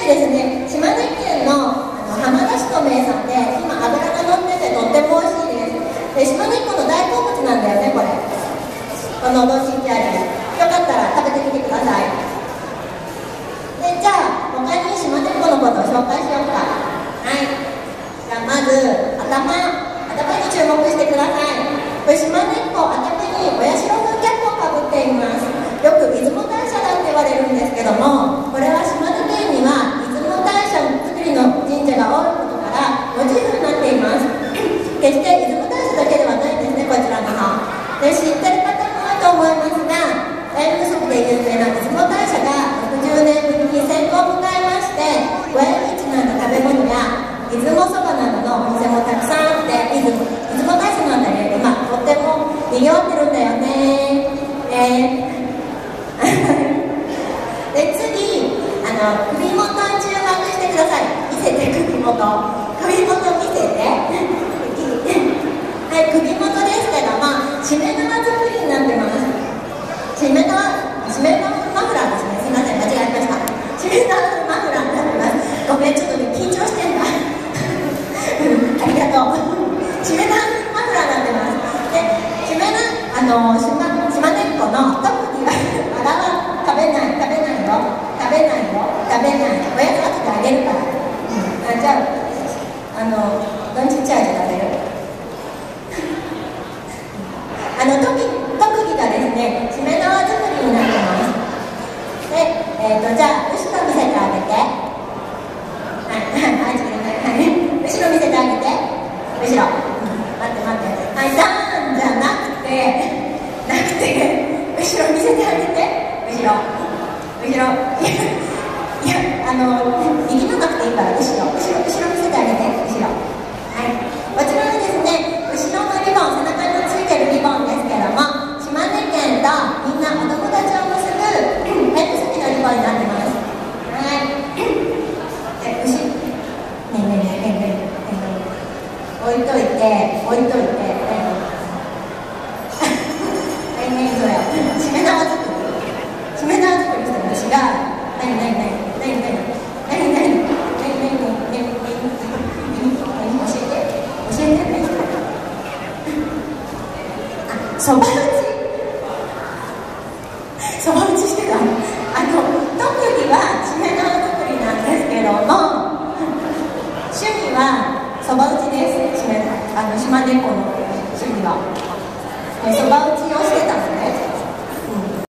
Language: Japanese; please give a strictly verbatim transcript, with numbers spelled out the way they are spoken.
ですね、島根県の浜田市の名産で、今脂が乗っててとっても美味しいです。で、島根っ子の大好物なんだよね、これ。このおろしキャリー。よかったら食べてみてください。で、じゃあ、他に島根っ子のことを紹介しようか。はい。じゃあ、まず、頭、頭に注目してください。これ、島根っ子、頭にお社風キャップをかぶっています。よく出雲大社だって言われるんですけども、これは島根県には出雲大社作りの神社が多いことからモチーフになっています。決して出雲大社だけではないんですね、こちらの方で。知ってる方も多いと思いますが、大仏祭で有名な出雲大社がろくじゅうねんぶりに戦後を迎えまして、ご縁日の食べ物や出雲そばなどのお店もたくさんあって、出雲大社のあたり今とっても賑わってるんだよね。えーで、次、あの首元に注目してください。見せて、首元首元見せてはい、首元ですけども、しめ縄作りになってます。しめ縄、しめ縄マフラーですね。すいません、間違えました。しめ縄マフラーになってます。ごめん、ちょっとね、緊張してんだありがとう。しめ縄マフラーになってます。で、しめ縄、あの島島根っ子の特技はあらは食べない食べないよ食べないよ食べないおやつ後であげるから、うん、あじゃああのどんちっちゃいで食べるあの特技特技がですね、しめ縄作りになってます。で、えーと、じゃあ後ろ見せてあげて、はいはいはい後ろ見せてあげて、後ろ、うん、待って待って、はい、ダーンじゃなくてなくて後ろ見せてあげて、後ろ後ろいや、あの右のなくていいから後ろ後ろ後ろ見せてあげて、後ろ。はい、こちらはですね、後ろのリボン、背中についてるリボンですけども、島根県とみんなお友達を結ぶ縁結びのリボンになってます。はいで、後ろねえねえねえねえねえ置いといて置いといてそれしめ縄作りしめ縄作りしてる私が何何何何何何何何何何何教えて教えて何それあ、そば打ちそば打ちしてた。あの特技はしめ縄作りなんですけども、趣味はそば打ちです。しめあの島根っ子の趣味はそば打ちをしてた。